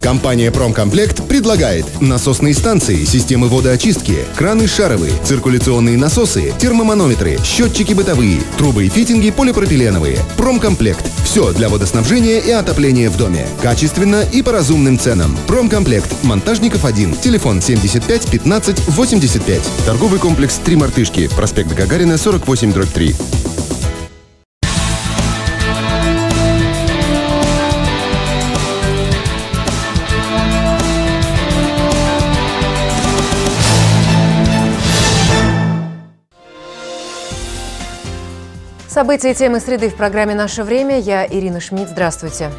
Компания «Промкомплект» предлагает насосные станции, системы водоочистки, краны шаровые, циркуляционные насосы, термоманометры, счетчики бытовые, трубы и фитинги полипропиленовые. «Промкомплект» – все для водоснабжения и отопления в доме. Качественно и по разумным ценам. «Промкомплект», Монтажников 1, телефон 75 15 85. Торговый комплекс «Три мартышки», проспект Гагарина, 48/3. События и темы среды в программе «Наше время». Я Ирина Шмидт. Здравствуйте.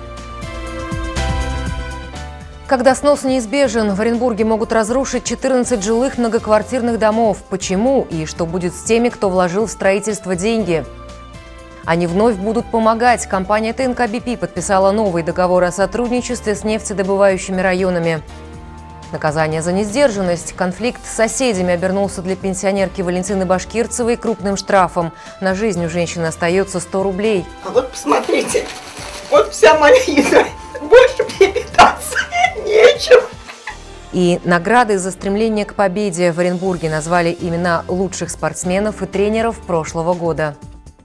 Когда снос неизбежен, в Оренбурге могут разрушить 14 жилых многоквартирных домов. Почему и что будет с теми, кто вложил в строительство деньги? Они вновь будут помогать. Компания ТНК БП подписала новый договор о сотрудничестве с нефтедобывающими районами. Наказание за несдержанность. Конфликт с соседями обернулся для пенсионерки Валентины Башкирцевой крупным штрафом. На жизнь у женщины остается 100 рублей. А вот посмотрите, вот вся моя еда. Больше мне питаться нечем. И награды за стремление к победе в Оренбурге назвали имена лучших спортсменов и тренеров прошлого года.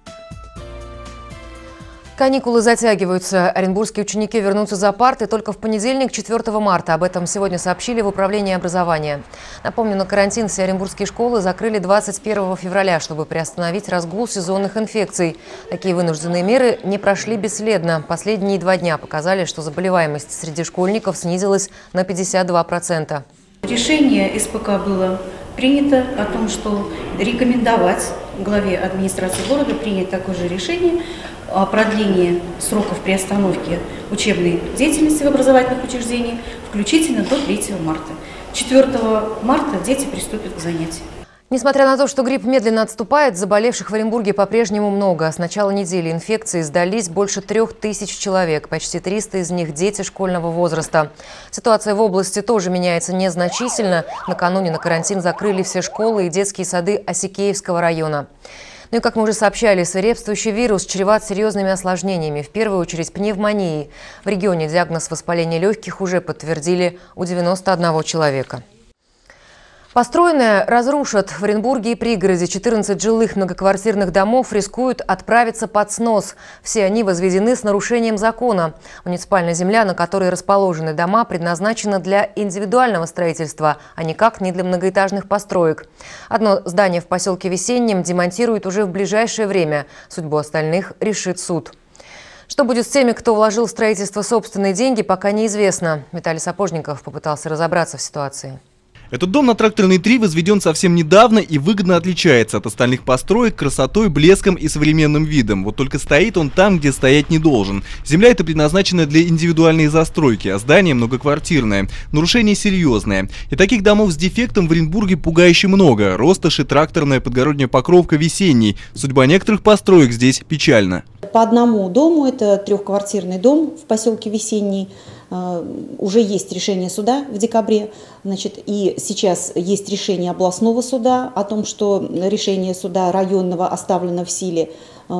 Каникулы затягиваются. Оренбургские ученики вернутся за парты только в понедельник, 4 марта. Об этом сегодня сообщили в Управлении образования. Напомню, на карантин все оренбургские школы закрыли 21 февраля, чтобы приостановить разгул сезонных инфекций. Такие вынужденные меры не прошли бесследно. Последние 2 дня показали, что заболеваемость среди школьников снизилась на 52%. Решение СПК было принято о том, что рекомендовать главе администрации города принять такое же решение о продлении сроков приостановки учебной деятельности в образовательных учреждениях, включительно до 3 марта. 4 марта дети приступят к занятиям. Несмотря на то, что грипп медленно отступает, заболевших в Оренбурге по-прежнему много. С начала недели инфекции сдались больше 3000 человек. Почти 300 из них – дети школьного возраста. Ситуация в области тоже меняется незначительно. Накануне на карантин закрыли все школы и детские сады Осикеевского района. Ну и, как мы уже сообщали, свирепствующий вирус чреват серьезными осложнениями, в первую очередь пневмонией. В регионе диагноз воспаления легких уже подтвердили у 91 человека. Построенное разрушат. В Оренбурге и пригороде 14 жилых многоквартирных домов рискуют отправиться под снос. Все они возведены с нарушением закона. Муниципальная земля, на которой расположены дома, предназначена для индивидуального строительства, а никак не для многоэтажных построек. Одно здание в поселке Весеннем демонтируют уже в ближайшее время. Судьбу остальных решит суд. Что будет с теми, кто вложил в строительство собственные деньги, пока неизвестно. Виталий Сапожников попытался разобраться в ситуации. Этот дом на Тракторной 3 возведен совсем недавно и выгодно отличается от остальных построек красотой, блеском и современным видом. Вот только стоит он там, где стоять не должен. Земля эта предназначена для индивидуальной застройки, а здание многоквартирное. Нарушение серьезное. И таких домов с дефектом в Оренбурге пугающе много. Ростоши, Тракторная, Подгородняя Покровка, Весенний. Судьба некоторых построек здесь печальна. По одному дому, это 3-квартирный дом в поселке Весенний, уже есть решение суда в декабре, и сейчас есть решение областного суда о том, что решение суда районного оставлено в силе,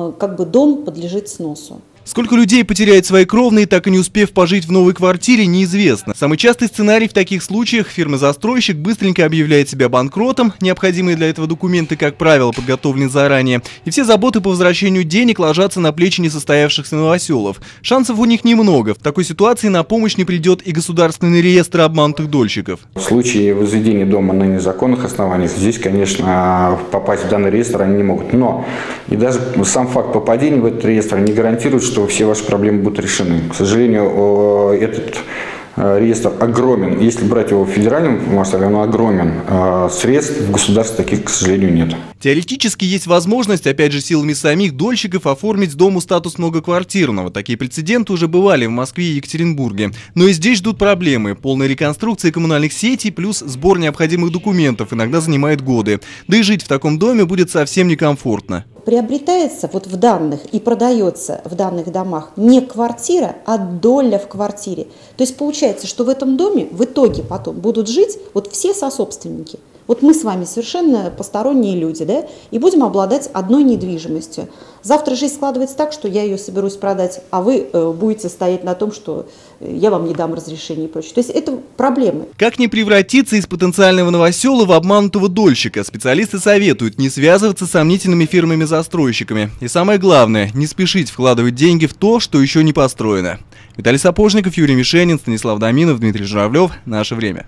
дом подлежит сносу. Сколько людей потеряет свои кровные, так и не успев пожить в новой квартире, неизвестно. Самый частый сценарий в таких случаях – фирма-застройщик быстренько объявляет себя банкротом, необходимые для этого документы, как правило, подготовлены заранее, и все заботы по возвращению денег ложатся на плечи несостоявшихся новоселов. Шансов у них немного. В такой ситуации на помощь не придет и государственный реестр обманутых дольщиков. В случае возведения дома на незаконных основаниях здесь, конечно, попасть в данный реестр они не могут. Но и даже сам факт попадения в этот реестр не гарантирует, что все ваши проблемы будут решены. К сожалению, этот реестр огромен. Если брать его в федеральном масштабе, он огромен. Средств в государстве таких, к сожалению, нет. Теоретически есть возможность, опять же, силами самих дольщиков оформить дому статус многоквартирного. Такие прецеденты уже бывали в Москве и Екатеринбурге. Но и здесь ждут проблемы. Полная реконструкция коммунальных сетей плюс сбор необходимых документов иногда занимает годы. Да и жить в таком доме будет совсем некомфортно. Приобретается в данных и продается в данных домах не квартира, а доля в квартире. То есть получается, что в этом доме в итоге потом будут жить все сособственники. Вот мы с вами совершенно посторонние люди, да, и будем обладать одной недвижимостью. Завтра жизнь складывается так, что я ее соберусь продать, а вы будете стоять на том, что я вам не дам разрешения и прочее. То есть это проблемы. Как не превратиться из потенциального новосела в обманутого дольщика? Специалисты советуют не связываться с сомнительными фирмами-застройщиками. И самое главное, не спешить вкладывать деньги в то, что еще не построено. Виталий Сапожников, Юрий Мишенин, Станислав Доминов, Дмитрий Журавлев. Наше время.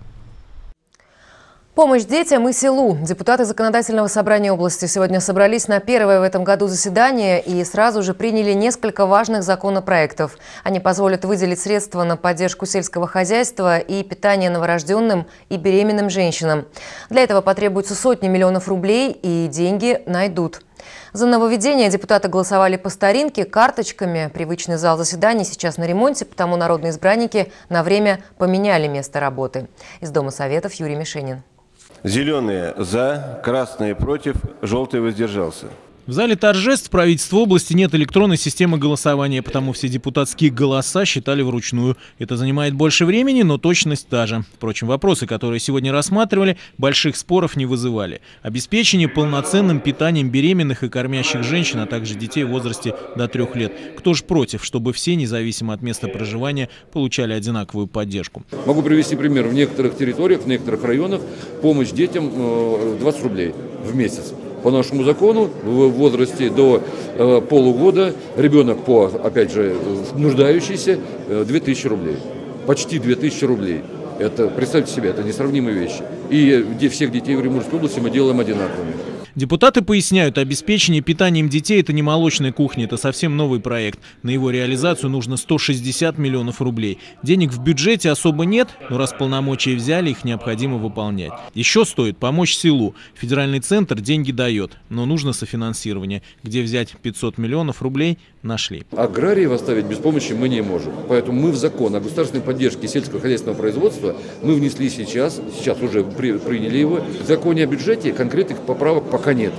Помощь детям и селу. Депутаты Законодательного собрания области сегодня собрались на первое в этом году заседание и сразу же приняли несколько важных законопроектов. Они позволят выделить средства на поддержку сельского хозяйства и питание новорожденным и беременным женщинам. Для этого потребуется сотни миллионов рублей, и деньги найдут. За нововведение депутаты голосовали по старинке, карточками. Привычный зал заседаний сейчас на ремонте, потому народные избранники на время поменяли место работы. Из Дома советов Юрий Мишенин. Зеленые за, красные против, желтый воздержался. В зале торжеств правительства области нет электронной системы голосования, потому все депутатские голоса считали вручную. Это занимает больше времени, но точность та же. Впрочем, вопросы, которые сегодня рассматривали, больших споров не вызывали. Обеспечение полноценным питанием беременных и кормящих женщин, а также детей в возрасте до 3 лет. Кто же против, чтобы все, независимо от места проживания, получали одинаковую поддержку? Могу привести пример. В некоторых территориях, в некоторых районах помощь детям 20 рублей в месяц. По нашему закону в возрасте до полугода ребенок опять же, нуждающийся 2000 рублей. Почти 2000 рублей. Это, представьте себе, это несравнимые вещи. И всех детей в Оренбургской области мы делаем одинаковыми. Депутаты поясняют, обеспечение питанием детей – это не молочная кухня, это совсем новый проект. На его реализацию нужно 160 миллионов рублей. Денег в бюджете особо нет, но раз полномочия взяли, их необходимо выполнять. Еще стоит помочь селу. Федеральный центр деньги дает, но нужно софинансирование. Где взять 500 миллионов рублей – нашли. Аграриев оставить без помощи мы не можем. Поэтому мы в закон о государственной поддержке сельскохозяйственного производства мы внесли сейчас уже приняли его. В законе о бюджете конкретных поправок пока нет.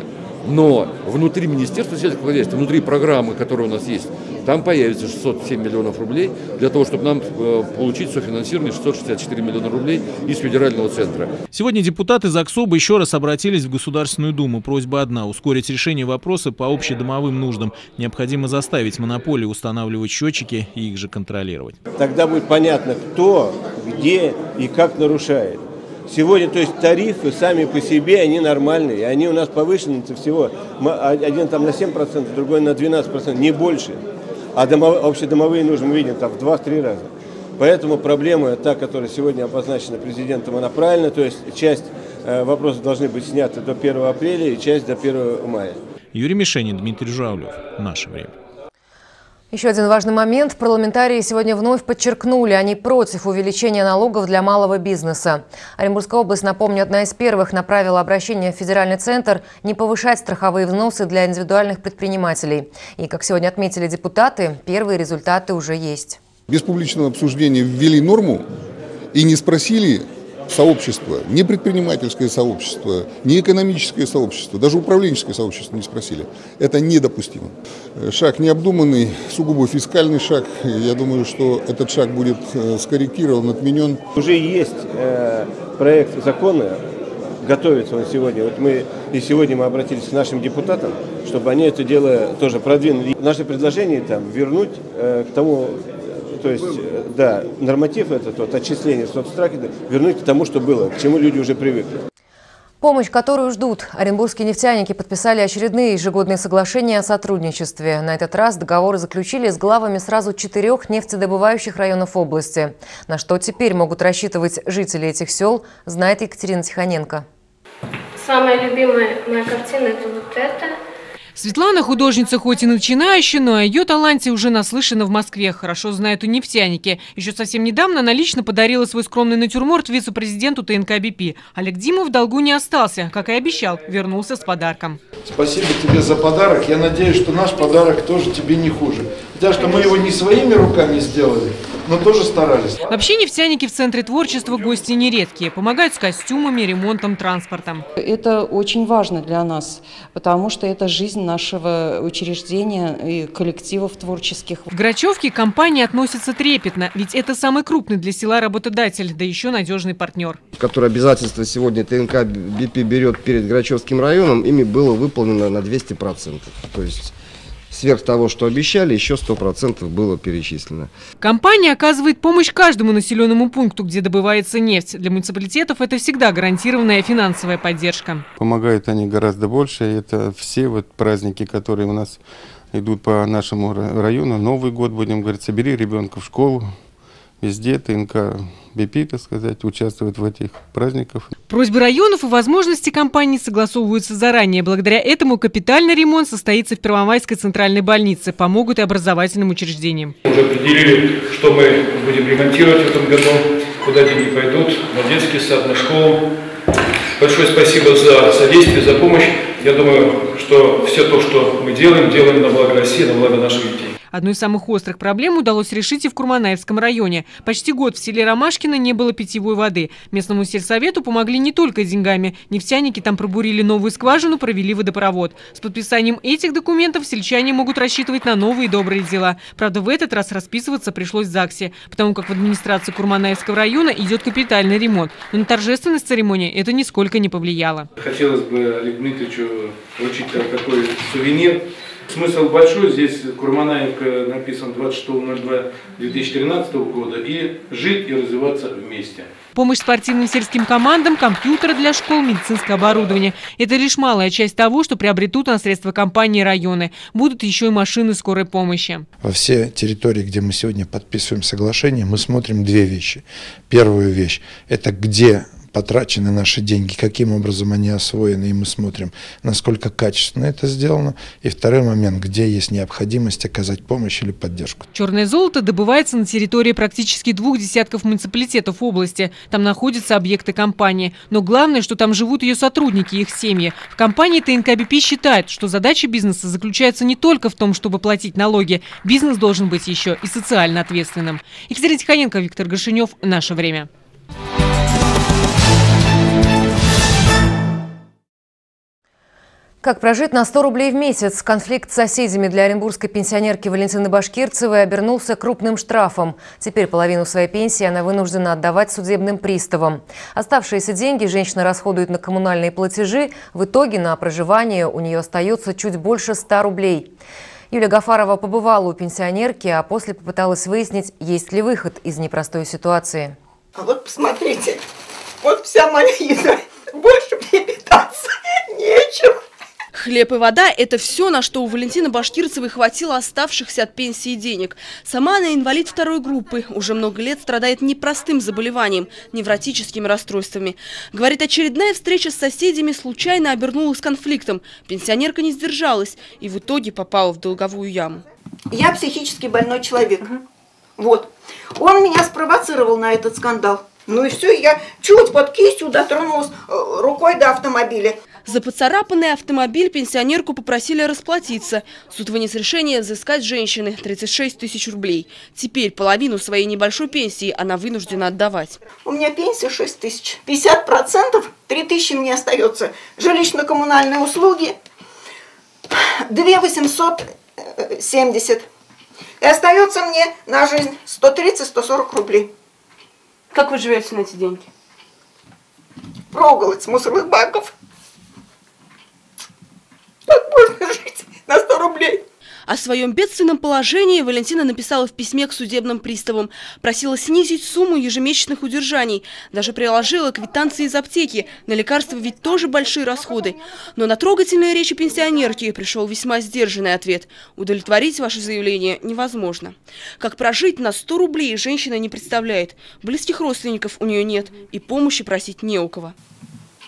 Но внутри Министерства сельского хозяйства, внутри программы, которая у нас есть, там появится 607 миллионов рублей для того, чтобы нам получить софинансирование 664 миллиона рублей из федерального центра. Сегодня депутаты Заксоба еще раз обратились в Государственную Думу. Просьба одна – ускорить решение вопроса по общедомовым нуждам. Необходимо заставить монополии устанавливать счетчики и их же контролировать. Тогда будет понятно, кто, где и как нарушает. Сегодня, то есть тарифы сами по себе, они нормальные, они у нас повышены всего. Один там на 7%, другой на 12%, не больше. А общедомовые нужды мы видим там в 2-3 раза. Поэтому проблема, та, которая сегодня обозначена президентом, она правильная. То есть часть вопросов должны быть сняты до 1 апреля и часть до 1 мая. Юрий Мишенин, Дмитрий Журавлев. Наше время. Еще один важный момент. Парламентарии сегодня вновь подчеркнули, они против увеличения налогов для малого бизнеса. Оренбургская область, напомню, одна из первых направила обращение в федеральный центр не повышать страховые взносы для индивидуальных предпринимателей. И, как сегодня отметили депутаты, первые результаты уже есть. Без публичного обсуждения ввели норму и не спросили сообщество, не предпринимательское сообщество, не экономическое сообщество, даже управленческое сообщество не спросили. Это недопустимо. Шаг необдуманный, сугубо фискальный шаг. Я думаю, что этот шаг будет скорректирован, отменен. Уже есть проект закона, готовится он сегодня. Вот сегодня мы обратились к нашим депутатам, чтобы они это дело тоже продвинули. Наше предложение там вернуть к тому. То есть, да, норматив этот, вот, отчисление соцстрахи, вернуть к тому, что было, к чему люди уже привыкли. Помощь, которую ждут. Оренбургские нефтяники подписали очередные ежегодные соглашения о сотрудничестве. На этот раз договоры заключили с главами сразу 4 нефтедобывающих районов области. На что теперь могут рассчитывать жители этих сел, знает Екатерина Тихоненко. Самая любимая моя картина – это вот эта. Светлана художница хоть и начинающая, но о ее таланте уже наслышана в Москве. Хорошо знают и нефтяники. Еще совсем недавно она лично подарила свой скромный натюрморт вице-президенту ТНК БП. Олег Димов в долгу не остался. Как и обещал, вернулся с подарком. Спасибо тебе за подарок. Я надеюсь, что наш подарок тоже тебе не хуже. Потому что мы его не своими руками сделали, но тоже старались. Вообще нефтяники в центре творчества гости нередкие. Помогают с костюмами, ремонтом, транспортом. Это очень важно для нас, потому что это жизнь нашего учреждения и коллективов творческих. В Грачевке к компании относятся трепетно, ведь это самый крупный для села работодатель, да еще надежный партнер. Которые обязательства сегодня ТНК БП берет перед Грачевским районом, ими было выполнено на 200%. То есть сверх того, что обещали, еще 100% было перечислено. Компания оказывает помощь каждому населенному пункту, где добывается нефть. Для муниципалитетов это всегда гарантированная финансовая поддержка. Помогают они гораздо больше. Это все праздники, которые у нас идут по нашему району. Новый год, будем говорить, собери ребенка в школу. Везде ТНК БП, так сказать, участвует в этих праздниках. Просьбы районов и возможности компании согласовываются заранее. Благодаря этому капитальный ремонт состоится в Первомайской центральной больнице. Помогут и образовательным учреждениям. Уже определили, что мы будем ремонтировать в этом году, куда деньги пойдут, на детский сад, на школу. Большое спасибо за содействие, за помощь. Я думаю, что все то, что мы делаем на благо России, на благо наших детей. Одну из самых острых проблем удалось решить и в Курманаевском районе. Почти год в селе Ромашкино не было питьевой воды. Местному сельсовету помогли не только деньгами. Нефтяники там пробурили новую скважину, провели водопровод. С подписанием этих документов сельчане могут рассчитывать на новые добрые дела. Правда, в этот раз расписываться пришлось в ЗАГСе, потому как в администрации Курманаевского района идет капитальный ремонт. Но на торжественность церемонии это нисколько не повлияло. Хотелось бы Олегу Дмитриевичу вручить такой сувенир. Смысл большой, здесь Курманаевка написан 26.02.2013 года, и жить и развиваться вместе. Помощь спортивным сельским командам, компьютеры для школ, медицинское оборудование. Это лишь малая часть того, что приобретут на средства компании районы. Будут еще и машины скорой помощи. Во все территории, где мы сегодня подписываем соглашение, мы смотрим две вещи. Первую вещь – это где потрачены наши деньги, каким образом они освоены, и мы смотрим, насколько качественно это сделано. И второй момент, где есть необходимость оказать помощь или поддержку. Черное золото добывается на территории практически 2 десятков муниципалитетов области. Там находятся объекты компании. Но главное, что там живут ее сотрудники и их семьи. В компании ТНК БП считают, что задача бизнеса заключается не только в том, чтобы платить налоги. Бизнес должен быть еще и социально ответственным. Екатерина Тихоненко, Виктор Горшинев. Наше время. Как прожить на 100 рублей в месяц? Конфликт с соседями для оренбургской пенсионерки Валентины Башкирцевой обернулся крупным штрафом. Теперь половину своей пенсии она вынуждена отдавать судебным приставам. Оставшиеся деньги женщина расходует на коммунальные платежи. В итоге на проживание у нее остается чуть больше 100 рублей. Юлия Гафарова побывала у пенсионерки, а после попыталась выяснить, есть ли выход из непростой ситуации. А вот посмотрите, вот вся моя еда. Больше мне питаться нечем. Хлеб и вода – это все, на что у Валентины Башкирцевой хватило оставшихся от пенсии денег. Сама она инвалид второй группы. Уже много лет страдает непростым заболеванием – невротическими расстройствами. Говорит, очередная встреча с соседями случайно обернулась конфликтом. Пенсионерка не сдержалась и в итоге попала в долговую яму. Я психически больной человек. Вот. Он меня спровоцировал на этот скандал. Ну и все, я чуть под кистью дотронулась рукой до автомобиля. За поцарапанный автомобиль пенсионерку попросили расплатиться. Суд вынес решение взыскать женщины 36 тысяч рублей. Теперь половину своей небольшой пенсии она вынуждена отдавать. У меня пенсия 6 тысяч. 50%, 3 тысячи мне остается. Жилищно-коммунальные услуги 2870. И остается мне на жизнь 130-140 рублей. Как вы живете на эти деньги? Проголодь с мусорных баков. Как можно жить на 100 рублей? О своем бедственном положении Валентина написала в письме к судебным приставам. Просила снизить сумму ежемесячных удержаний. Даже приложила квитанции из аптеки. На лекарства ведь тоже большие расходы. Но на трогательные речи пенсионерки пришел весьма сдержанный ответ. Удовлетворить ваше заявление невозможно. Как прожить на 100 рублей женщина не представляет. Близких родственников у нее нет. И помощи просить не у кого.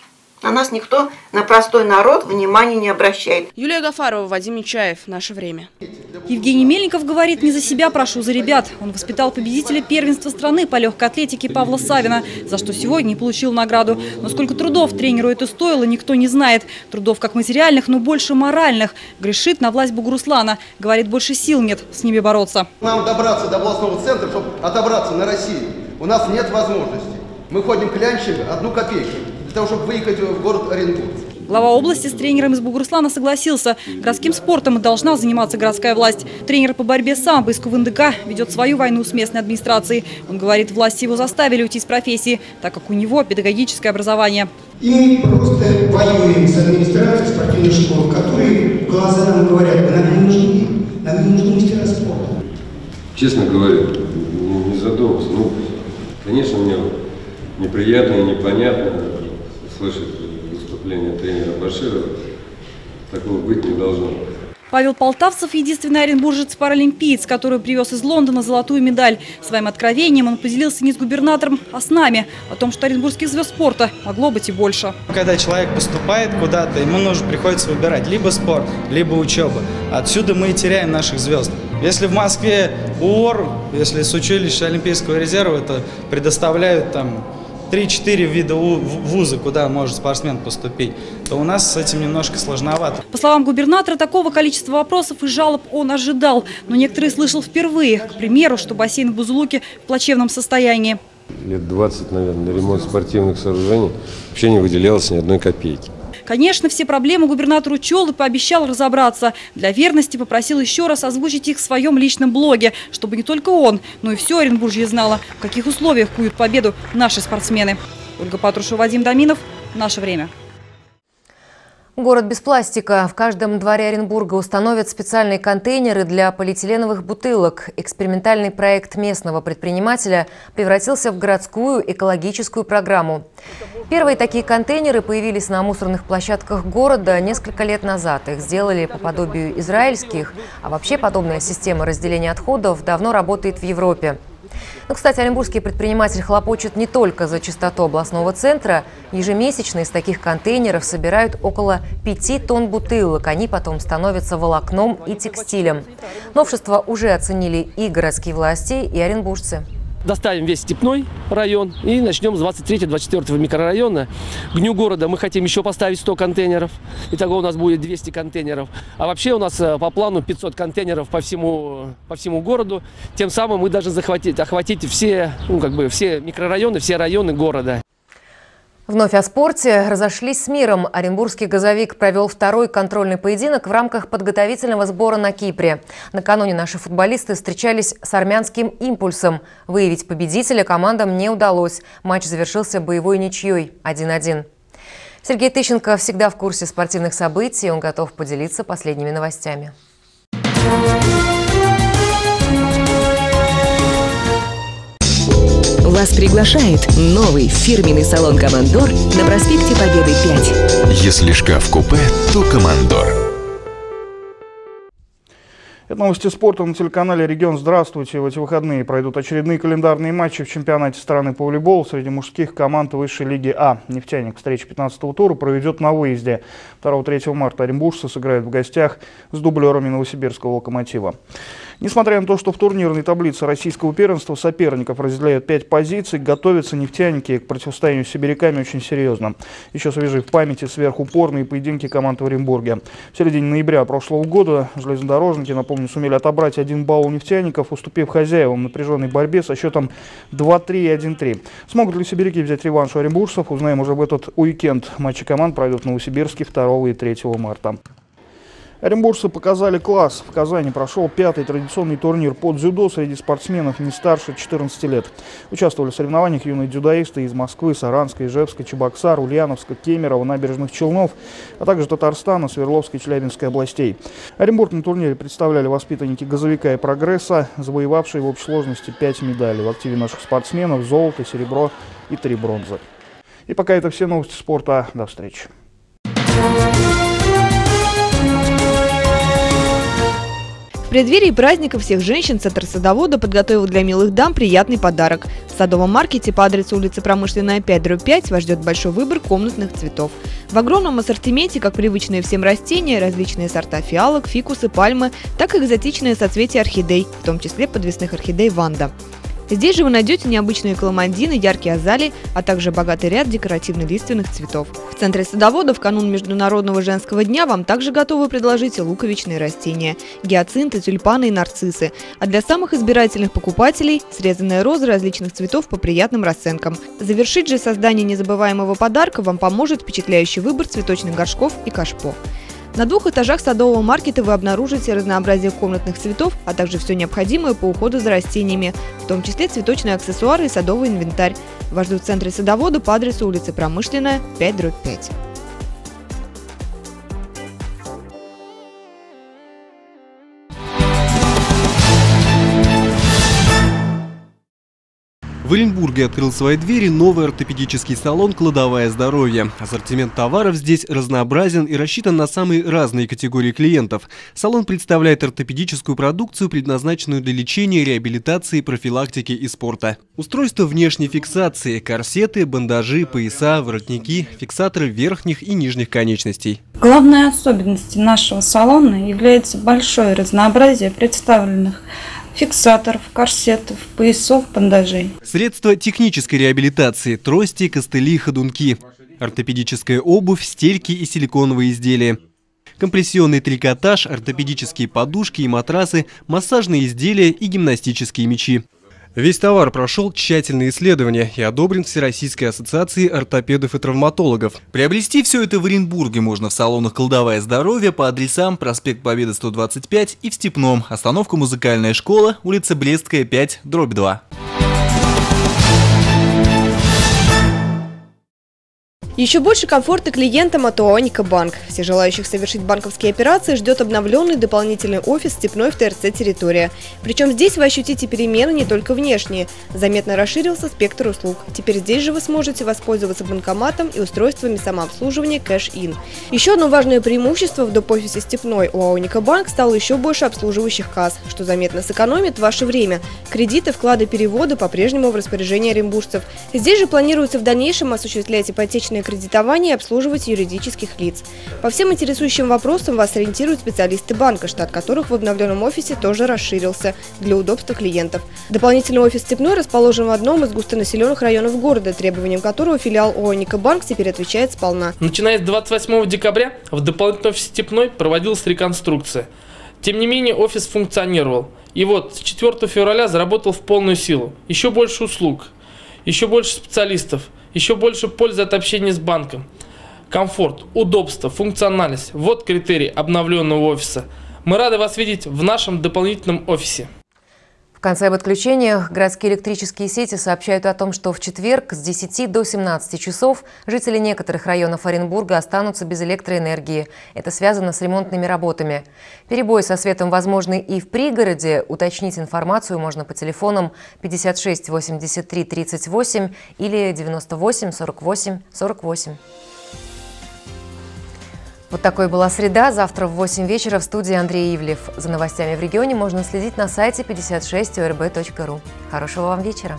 На нас никто, на простой народ, внимания не обращает. Юлия Гафарова, Вадим Нечаев. Наше время. Евгений Мельников говорит: не за себя прошу, за ребят. Он воспитал победителя первенства страны по легкой атлетике Павла Савина, за что сегодня и получил награду. Но сколько трудов тренеру это стоило, никто не знает. Трудов как материальных, но больше моральных. Грешит на власть Бугуруслана. Говорит, больше сил нет с ними бороться. Нам добраться до областного центра, чтобы отобраться на Россию, у нас нет возможности. Мы ходим клянчим 1 копейку для того, чтобы выехать в город Оренбург. Глава области с тренером из Бугуруслана согласился. Городским спортом должна заниматься городская власть. Тренер по борьбе с самбо в НДК ведет свою войну с местной администрацией. Он говорит, власти его заставили уйти из профессии, так как у него педагогическое образование. И мы просто воюем с администрацией спортивных школ, которые в глаза нам говорят: нам не нужны мастера спорта. Честно говоря, не задумался. Ну, конечно, мне неприятно и непонятно слышать выступление тренера Баширова. Такого быть не должно. Павел Полтавцев – единственный оренбуржец-паралимпиец, который привез из Лондона золотую медаль. Своим откровением он поделился не с губернатором, а с нами. О том, что оренбургских звезд спорта могло быть и больше. Когда человек поступает куда-то, ему приходится выбирать либо спорт, либо учеба. Отсюда мы и теряем наших звезд. Если в Москве УОР, если с училища Олимпийского резерва, это предоставляют там 3-4 вида вуза, куда может спортсмен поступить, то у нас с этим немножко сложновато. По словам губернатора, такого количества вопросов и жалоб он ожидал, но некоторые слышал впервые. К примеру, что бассейн в Бузулуке в плачевном состоянии. Лет 20, наверное, на ремонт спортивных сооружений вообще не выделялось ни 1 копейки. Конечно, все проблемы губернатор учел и пообещал разобраться. Для верности попросил еще раз озвучить их в своем личном блоге, чтобы не только он, но и все Оренбуржье знало, в каких условиях куют победу наши спортсмены. Ольга Патрушева, Вадим Доминов. Наше время. Город без пластика. В каждом дворе Оренбурга установят специальные контейнеры для полиэтиленовых бутылок. Экспериментальный проект местного предпринимателя превратился в городскую экологическую программу. Первые такие контейнеры появились на мусорных площадках города несколько лет назад. Их сделали по подобию израильских, а вообще подобная система разделения отходов давно работает в Европе. Но, кстати, оренбургский предприниматель хлопочет не только за чистоту областного центра. Ежемесячно из таких контейнеров собирают около 5 тонн бутылок. Они потом становятся волокном и текстилем. Новшество уже оценили и городские власти, и оренбуржцы. Доставим весь Степной район и начнем с 23-24 микрорайона. К дню города мы хотим еще поставить 100 контейнеров. Итого у нас будет 200 контейнеров. А вообще у нас по плану 500 контейнеров по всему городу. Тем самым мы должны охватить все, все микрорайоны, все районы города. Вновь о спорте. Разошлись с миром. Оренбургский газовик провел второй контрольный поединок в рамках подготовительного сбора на Кипре. Накануне наши футболисты встречались с армянским «Импульсом». Выявить победителя командам не удалось. Матч завершился боевой ничьей 1-1. Сергей Тыщенко всегда в курсе спортивных событий. Он готов поделиться последними новостями. Вас приглашает новый фирменный салон «Командор» на проспекте Победы 5. Если шкаф-купе, то «Командор». Это новости спорта на телеканале «Регион». Здравствуйте. В эти выходные пройдут очередные календарные матчи в чемпионате страны по волейболу среди мужских команд высшей лиги А. «Нефтяник» встречу 15-го тура проведет на выезде. 2-3 марта оренбуржцы сыграют в гостях с дублерами новосибирского «Локомотива». Несмотря на то, что в турнирной таблице российского первенства соперников разделяют 5 позиций, готовятся нефтяники к противостоянию с сибиряками очень серьезно. Еще свежи в памяти сверхупорные поединки команд в Оренбурге. В середине ноября прошлого года железнодорожники, напомню, сумели отобрать 1 балл у нефтяников, уступив хозяевам в напряженной борьбе со счетом 2-3 и 1-3. Смогут ли сибиряки взять реванш у оренбуржцев, узнаем уже в этот уикенд. Матчи команд пройдут в Новосибирске 2 и 3 марта. Оренбуржцы показали класс. В Казани прошел 5-й традиционный турнир по дзюдо среди спортсменов не старше 14 лет. Участвовали в соревнованиях юные дзюдоисты из Москвы, Саранска, Ижевска, Чебоксар, Ульяновска, Кемерово, Набережных Челнов, а также Татарстана, Свердловской и Челябинской областей. Оренбург на турнире представляли воспитанники «Газовика» и «Прогресса», завоевавшие в общей сложности 5 медалей. В активе наших спортсменов золото, серебро и 3 бронзы. И пока это все новости спорта. До встречи. В преддверии праздника всех женщин Центр садовода подготовил для милых дам приятный подарок. В садовом маркете по адресу улица Промышленная 5/5 вас ждет большой выбор комнатных цветов. В огромном ассортименте как привычные всем растения, различные сорта фиалок, фикусы, пальмы, так и экзотичные соцветия орхидей, в том числе подвесных орхидей «Ванда». Здесь же вы найдете необычные каламандины, яркие азалии, а также богатый ряд декоративно-лиственных цветов. В Центре садовода в канун Международного женского дня вам также готовы предложить и луковичные растения – гиацинты, тюльпаны и нарциссы. А для самых избирательных покупателей – срезанные розы различных цветов по приятным расценкам. Завершить же создание незабываемого подарка вам поможет впечатляющий выбор цветочных горшков и кашпо. На 2 этажах садового маркета вы обнаружите разнообразие комнатных цветов, а также все необходимое по уходу за растениями, в том числе цветочные аксессуары и садовый инвентарь. Вас ждут в Центре садовода по адресу улица Промышленная, 5/5. В Оренбурге открыл свои двери новый ортопедический салон «Кладовая здоровья». Ассортимент товаров здесь разнообразен и рассчитан на самые разные категории клиентов. Салон представляет ортопедическую продукцию, предназначенную для лечения, реабилитации, профилактики и спорта. Устройства внешней фиксации, корсеты, бандажи, пояса, воротники, фиксаторы верхних и нижних конечностей. Главной особенностью нашего салона является большое разнообразие представленных фиксаторов, корсетов, поясов, бандажей. Средства технической реабилитации, трости, костыли, ходунки. Ортопедическая обувь, стельки и силиконовые изделия. Компрессионный трикотаж, ортопедические подушки и матрасы, массажные изделия и гимнастические мячи. Весь товар прошел тщательные исследования и одобрен Всероссийской ассоциацией ортопедов и травматологов. Приобрести все это в Оренбурге можно в салонах «Кладовая здоровья» по адресам: проспект Победы 125 и в Степном, остановка «Музыкальная школа», улица Брестская, 5/2. Еще больше комфорта клиентам от ОАО «Никобанк». Все желающих совершить банковские операции ждет обновленный дополнительный офис Степной в ТРЦ «Территория». Причем здесь вы ощутите перемены не только внешние. Заметно расширился спектр услуг. Теперь здесь же вы сможете воспользоваться банкоматом и устройствами самообслуживания Cash-In. Еще одно важное преимущество в доп-офисе Степной ОАО «Никобанк» стало еще больше обслуживающих касс, что заметно сэкономит ваше время. Кредиты, вклады, переводы по-прежнему в распоряжении оренбуржцев. Здесь же планируется в дальнейшем осуществлять ипотечные кредитование и обслуживать юридических лиц. По всем интересующим вопросам вас ориентируют специалисты банка, штат которых в обновленном офисе тоже расширился для удобства клиентов. Дополнительный офис Степной расположен в одном из густонаселенных районов города, требованиям которого филиал ОАО «Никобанк» теперь отвечает сполна. Начиная с 28 декабря в дополнительном офисе Степной проводилась реконструкция. Тем не менее, офис функционировал. И вот с 4 февраля заработал в полную силу. Еще больше услуг, еще больше специалистов, еще больше пользы от общения с банком. Комфорт, удобство, функциональность – вот критерии обновленного офиса. Мы рады вас видеть в нашем дополнительном офисе. В конце об отключениях городские электрические сети сообщают о том, что в четверг с 10 до 17 часов жители некоторых районов Оренбурга останутся без электроэнергии. Это связано с ремонтными работами. Перебои со светом возможны и в пригороде. Уточнить информацию можно по телефонам 56 83 38 или 98 48 48. Вот такой была среда. Завтра в 8 вечера в студии Андрей Ивлев. За новостями в регионе можно следить на сайте 56orb.ru. Хорошего вам вечера.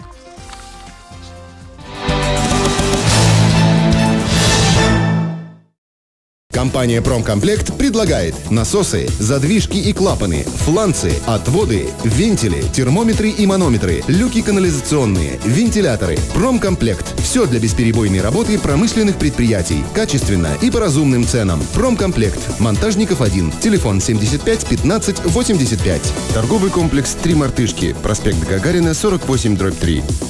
Компания «Промкомплект» предлагает насосы, задвижки и клапаны, фланцы, отводы, вентили, термометры и манометры, люки канализационные, вентиляторы. «Промкомплект» – все для бесперебойной работы промышленных предприятий. Качественно и по разумным ценам. «Промкомплект». Монтажников 1. Телефон 75 15 85. Торговый комплекс «Три мартышки». Проспект Гагарина, 48/3.